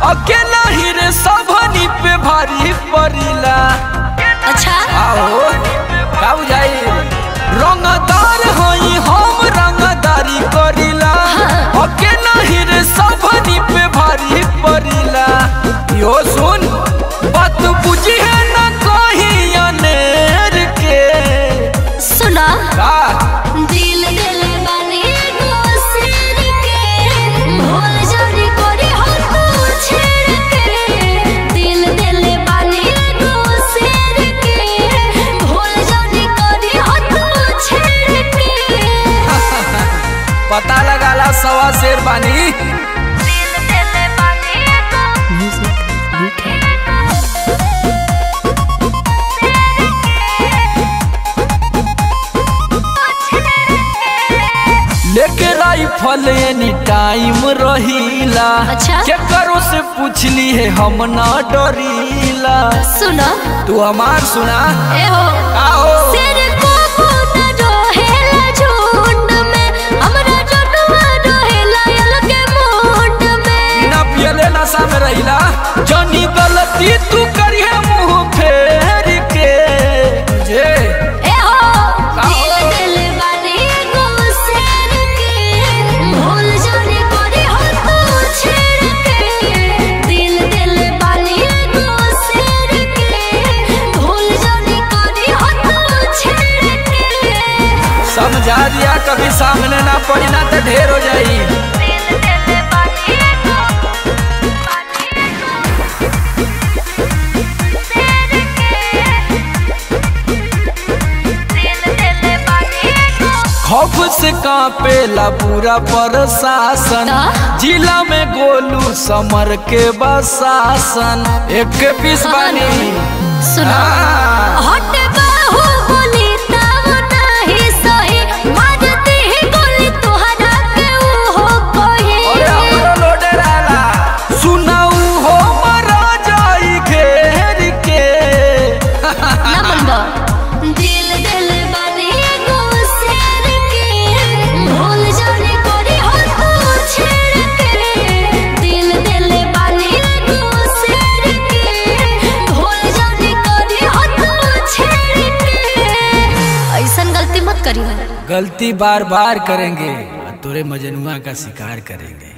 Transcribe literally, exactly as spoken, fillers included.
अकेला ही रे सबनी पे भारी पड़ीला। अच्छा आओ का बुझाई रंगदार हई हम रंगदारी करीला। अकेला ही रे सबनी पे भारी पड़ीला। यो सुन बात बुझी है ना कहीं अनेर के सुना का दिल दिल बानी गो सिर के भूल जानी कोरी हो तू छेड़ के। दिल दिल बानी गो सिर के भूल जानी कोरी हो तू छेड़ के। पता लगाला सवा शेर बानी। दिल दिल बानी गो म्यूजिक यूके लेके राइफल एनी टाइम रहीला। अच्छा? के करो से पूछली है हम ना डरीला। सुना तू हमार सुना ए हो आओ सिर को न रहेला झुंड में हमरा जनुआ रहेला अलग मुंड में। बिना पियले नशा में रहीला। जानी गलती तू करिए मुंह फेर के तुझे ए हो दिल दिल बानी गो सिर के भूल जाने कोरी हो तू छेड़ के। दिल दिल बानी गो सिर के भूल जाने कोरी हो तू छेड़ के। समझा दिया कभी सामने ना पड़ी ना तो ढेर हो जाई। दिल दिल बानी गो बानी गो सिर के। दिल दिल बानी गो खौफ से कांपेला पूरा प्रशासन। ता? जिला में गोलू समर के बसासन। एक के पीस बानी सुना हाँ। हट बाहु बोली तब नहीं सही मारती ही गोली तुहरा के ऊ हो कोई। अरे हमरो लोडे रहला सुनाऊ हो मरा जाई घेर के। ना मनबा दिल दिल बानी गो सिर के भूल जाने कोरी हो तू छेड़ के। दिल दिल बानी गो सिर के भूल जाने कोरी हो तू छेड़ के। ऐसन गलती मत करी। गलती बार बार करेंगे और तेरे मजनुआ का शिकार करेंगे।